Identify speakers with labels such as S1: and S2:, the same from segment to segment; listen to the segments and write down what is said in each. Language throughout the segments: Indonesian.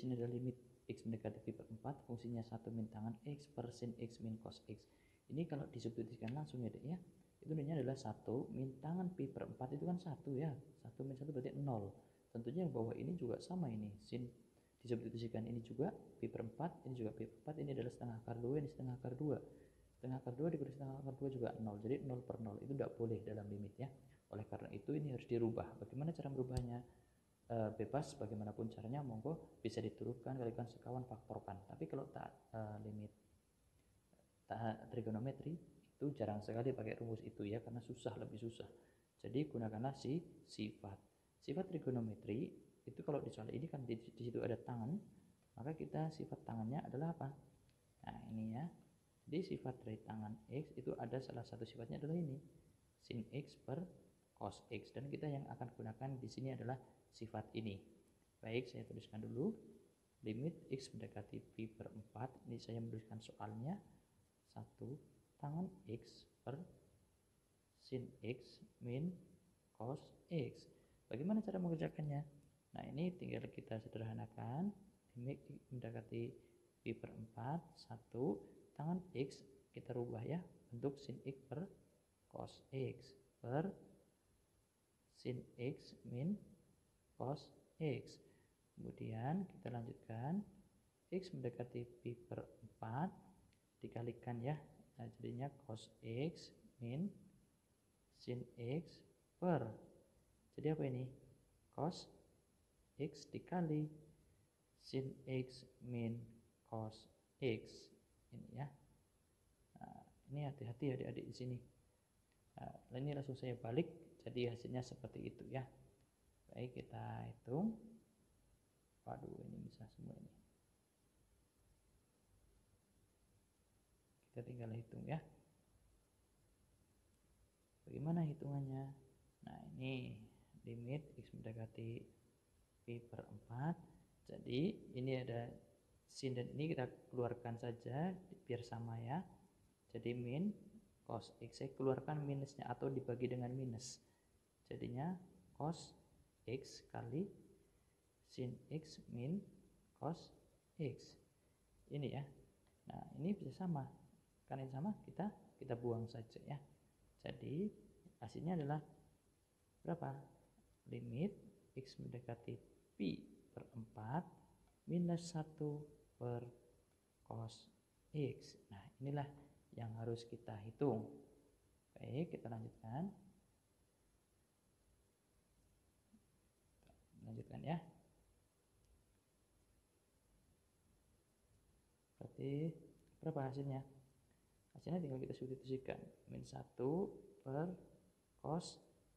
S1: sini adalah limit X mendekati pi per 4, fungsinya 1 min tangan X per sin X min cos X. Ini kalau disubstitusikan langsung ya dek ya, itu nilainya adalah 1 min tangan pi per 4 itu kan 1 ya, 1 min 1 berarti 0. Tentunya yang bawah ini juga sama, ini sin disubstitusikan ini juga pi per 4, ini juga pi per 4, ini adalah setengah akar 2, ini setengah akar 2. Setengah akar 2 dikali setengah akar 2 juga 0, jadi 0 per 0, itu tidak boleh dalam limit ya. Oleh karena itu ini harus dirubah. Bagaimana cara merubahnya? Bebas, bagaimanapun caranya monggo bisa diturunkan, kalikan sekawan, faktorkan. Tapi kalau tak limit trigonometri itu jarang sekali pakai rumus itu ya, karena susah, lebih susah. Jadi gunakanlah sifat trigonometri itu. Kalau di soal ini kan di situ ada tangan, maka kita sifat tangannya adalah apa? Nah ini ya, jadi sifat dari tangan X itu ada salah satu sifatnya adalah ini, sin X per cos X, dan kita yang akan gunakan di sini adalah sifat ini. Baik, saya tuliskan dulu limit X mendekati pi per 4. Ini saya menuliskan soalnya 1 tangan X per sin X min cos X. Bagaimana cara mengerjakannya? Nah ini tinggal kita sederhanakan. Limit X mendekati pi per 4, 1 tangan X kita rubah ya, bentuk sin X per cos X per sin X min cos X. Kemudian kita lanjutkan X mendekati pi per 4 dikalikan ya, nah jadinya cos X min sin X per, jadi apa ini, cos X dikali sin X min cos X ini ya. Nah, ini hati-hati adik-adik di sini. Nah, ini langsung saya balik, jadi hasilnya seperti itu ya. Baik, kita hitung. Waduh, ini bisa semua ini. Kita tinggal hitung ya. Bagaimana hitungannya? Nah, ini limit X mendekati pi per 4. Jadi ini ada sin dan ini kita keluarkan saja biar sama ya. Jadi min cos X, saya keluarkan minusnya atau dibagi dengan minus. Jadinya cos X kali sin X min cos X. Ini ya. Nah, ini bisa sama. Karena ini sama, kita buang saja ya. Jadi hasilnya adalah berapa? Limit X mendekati pi per 4 minus 1 per cos X. Nah, inilah yang harus kita hitung. Baik, kita lanjutkan. Lanjutkan ya. Berarti berapa hasilnya? Hasilnya tinggal kita substitusikan. Min 1 per cos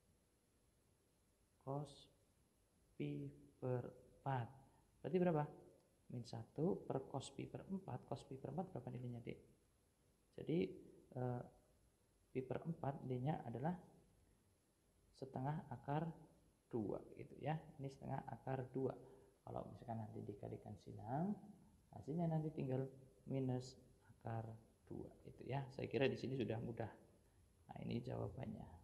S1: pi per 4. Berarti berapa? Min 1 per cos pi per 4. Cos pi per 4 berapa nilainya, Dek? Jadi pi per 4 nilainya adalah setengah akar 2 gitu ya. Ini setengah akar 2. Kalau misalkan nanti dikalikan silang, hasilnya nanti tinggal minus akar 2 itu ya. Saya kira di sini sudah mudah. Nah, ini jawabannya.